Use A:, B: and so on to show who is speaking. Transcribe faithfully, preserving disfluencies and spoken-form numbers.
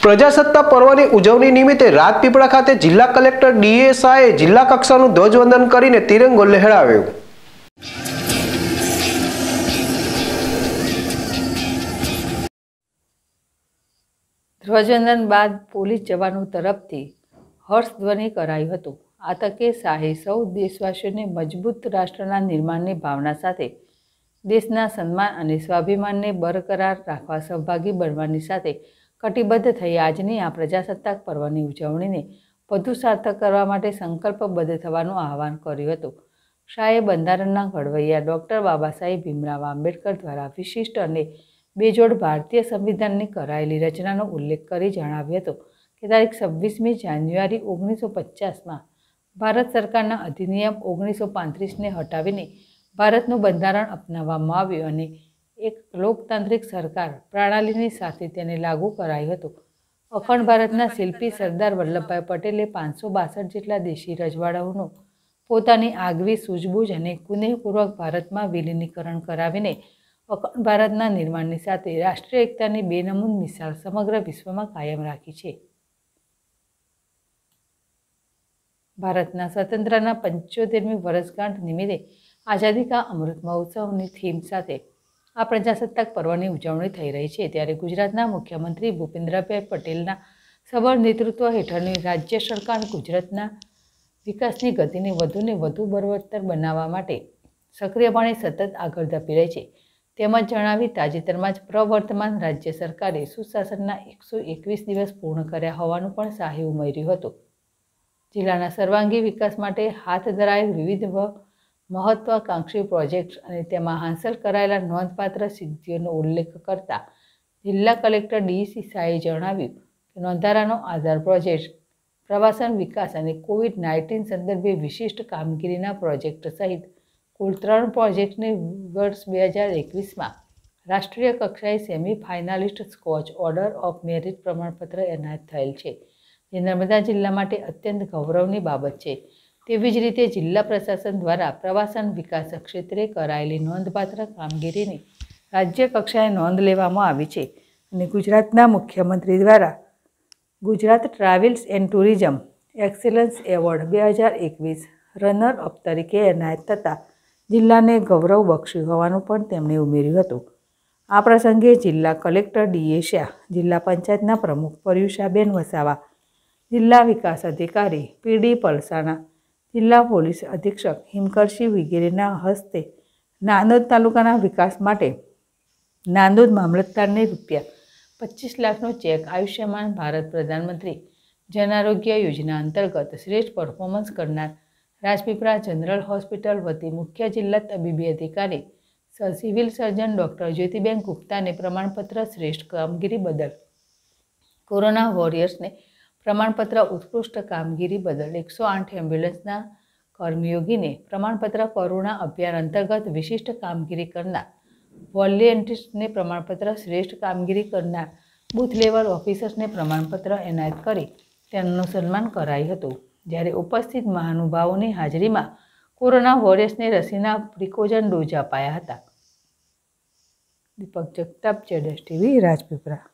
A: પ્રજાસત્તાક પર્વની ઉજવણી નિમિત્તે રાજપીપળા ખાતે જિલ્લા કલેક્ટર ડી એ શાહે જિલ્લા કક્ષાનું ધ્વજવંદન કરીને તિરંગો લહેરાવ્યો।
B: ધ્વજવંદન બાદ પોલીસ જવાનો તરફથી હર્ષધ્વનિ કરાયું હતું। આ તકે શાહે સૌ દેશવાસીઓને મજબૂત રાષ્ટ્રના નિર્માણની ભાવના સાથે દેશના સન્માન અને સ્વાભિમાનને બરકરાર રાખવા સહભાગી બનવાની સાથે કટિબદ્ધ થઈ આજની આ પ્રજાસત્તાક પર્વની ઉજવણીને વધુ સાર્થક કરવા માટે સંકલ્પબદ્ધ થવાનું આહવાન કર્યું હતું। શાહે બંધારણના ઘડવૈયા ડૉક્ટર બાબા સાહેબ ભીમરાવ આંબેડકર દ્વારા વિશિષ્ટ અને બેજોડ ભારતીય સંવિધાનની કરાયેલી રચનાનો ઉલ્લેખ કરી જણાવ્યું હતું કે તારીખ છવ્વીસમી જાન્યુઆરી ઓગણીસો પચાસમાં ભારત સરકારના અધિનિયમ ઓગણીસો પાંત્રીસને હટાવીને ભારતનું બંધારણ અપનાવવામાં આવ્યું અને એક લોકતાંત્રિક સરકાર પ્રણાલીની સાથે તેને લાગુ કરાયું હતું। અખંડ ભારતના શિલ્પી સરદાર વલ્લભભાઈ પટેલે પાંચસો બાસઠ જેટલા દેશી રજવાડાઓનું પોતાની આગવી સૂઝબૂઝ અને કુનેહપૂર્વક ભારતમાં વિલીનીકરણ કરાવીને અખંડ ભારતના નિર્માણની સાથે રાષ્ટ્રીય એકતાની બેનમૂન મિસાલ સમગ્ર વિશ્વમાં કાયમ રાખી છે। ભારતના સ્વતંત્રતાના પંચોતેરમી વર્ષગાંઠ નિમિત્તે આઝાદી કા અમૃત મહોત્સવની થીમ સાથે આ પ્રજાસત્તાક પર્વની ઉજવણી થઈ રહી છે। ત્યારે ગુજરાતના મુખ્યમંત્રી ભૂપેન્દ્રભાઈ પટેલના સબળ નેતૃત્વ હેઠળની રાજ્ય સરકાર ગુજરાતના વિકાસની ગતિને વધુને વધુ બળવત્તર બનાવવા માટે સક્રિયપણે સતત આગળ ધપી રહી છે તેમજ જણાવી તાજેતરમાં જ પ્રવર્તમાન રાજ્ય સરકારે સુશાસનના એકસો એકવીસ દિવસ પૂર્ણ કર્યા હોવાનું પણ શાહે ઉમેર્યું હતું। જિલ્લાના સર્વાંગી વિકાસ માટે હાથ ધરાયેલ વિવિધ મહત્વાકાંક્ષી પ્રોજેક્ટ્સ અને તેમાં હાંસલ કરાયેલા નોંધપાત્ર સિદ્ધિઓનો ઉલ્લેખ કરતા જિલ્લા કલેક્ટર ડી સી શાહે જણાવ્યું કે નોંધારાનો આધાર પ્રોજેક્ટ પ્રવાસન વિકાસ અને કોવિડ નાઇન્ટીન સંદર્ભે વિશિષ્ટ કામગીરીના પ્રોજેક્ટ સહિત કુલ ત્રણ પ્રોજેક્ટને વર્ષ બે હજાર એકવીસમાં રાષ્ટ્રીય કક્ષાએ semi finalist Skoch order of merit પ્રમાણપત્ર એનાયત થયેલ છે જે નર્મદા જિલ્લા માટે અત્યંત ગૌરવની બાબત છે। તેવી જ રીતે જિલ્લા પ્રશાસન દ્વારા પ્રવાસન વિકાસ ક્ષેત્રે કરાયેલી નોંધપાત્ર કામગીરીની રાજ્ય કક્ષાએ નોંધ લેવામાં આવી છે અને ગુજરાતના મુખ્યમંત્રી દ્વારા Gujarat travels and tourism excellence award બે હજાર એકવીસ રનર અપ તરીકે એનાયત થતાં જિલ્લાને ગૌરવ બક્ષ્યું હોવાનું પણ તેમણે ઉમેર્યું હતું। આ પ્રસંગે જિલ્લા કલેક્ટર ડી એ શાહ, જિલ્લા પંચાયતના પ્રમુખ પર્યુષાબેન વસાવા, જિલ્લા વિકાસ અધિકારી પી ડી પલસાણા, જિલ્લા પોલીસ અધિક્ષક હિમકરસિંહ વગેરેના હસ્તે નાંદોદ તાલુકાના વિકાસ માટે નાંદોદ મામલતદારને રૂપિયા પચીસ લાખનો ચેક આયુષ્યમાન ભારત પ્રધાનમંત્રી જન આરોગ્ય યોજના અંતર્ગત શ્રેષ્ઠ પરફોર્મન્સ કરનાર રાજપીપળા જનરલ હોસ્પિટલ વતી મુખ્ય જિલ્લા તબીબી અધિકારી સિવિલ સર્જન ડૉક્ટર જ્યોતિબેન ગુપ્તાને પ્રમાણપત્ર શ્રેષ્ઠ કામગીરી બદલ, કોરોના વોરિયર્સને પ્રમાણપત્ર ઉત્કૃષ્ટ કામગીરી બદલ એકસો આઠ એમ્બ્યુલન્સના કર્મયોગીને પ્રમાણપત્ર કોરોના અભિયાન અંતર્ગત વિશિષ્ટ કામગીરી કરનાર વોલેન્ટિયર્સને પ્રમાણપત્ર શ્રેષ્ઠ કામગીરી કરનાર બૂથ લેવલ ઓફિસર્સને પ્રમાણપત્ર એનાયત કરી તેમનું સન્માન કરાયું હતું। જ્યારે ઉપસ્થિત મહાનુભાવોની હાજરીમાં કોરોના વોરિયર્સને રસીના પ્રિકોઝન ડોઝ અપાયા હતા। દીપક જગતાપ, જેડેશ ટીવી, રાજપીપળા।